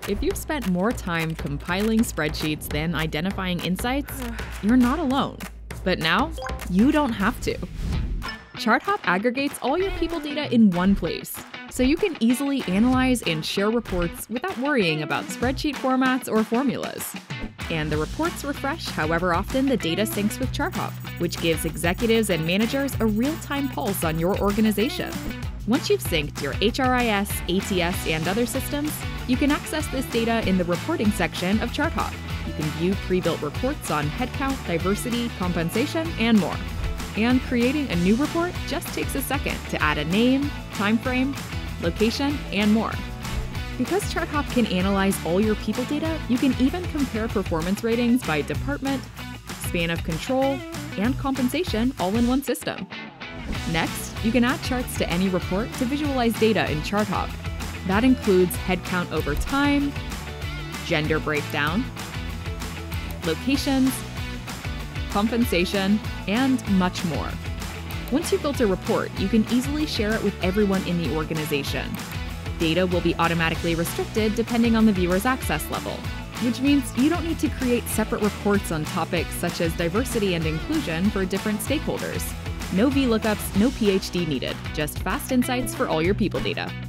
If you've spent more time compiling spreadsheets than identifying insights, you're not alone. But now, you don't have to. ChartHop aggregates all your people data in one place, so you can easily analyze and share reports without worrying about spreadsheet formats or formulas. And the reports refresh however often the data syncs with ChartHop, which gives executives and managers a real-time pulse on your organization. Once you've synced your HRIS, ATS, and other systems, you can access this data in the reporting section of ChartHop. You can view pre-built reports on headcount, diversity, compensation, and more. And creating a new report just takes a second to add a name, time frame, location, and more. Because ChartHop can analyze all your people data, you can even compare performance ratings by department, span of control, and compensation all in one system. Next, you can add charts to any report to visualize data in ChartHop. That includes headcount over time, gender breakdown, locations, compensation, and much more. Once you've built a report, you can easily share it with everyone in the organization. Data will be automatically restricted depending on the viewer's access level, which means you don't need to create separate reports on topics such as diversity and inclusion for different stakeholders. No VLOOKUPs, no PhD needed, just fast insights for all your people data.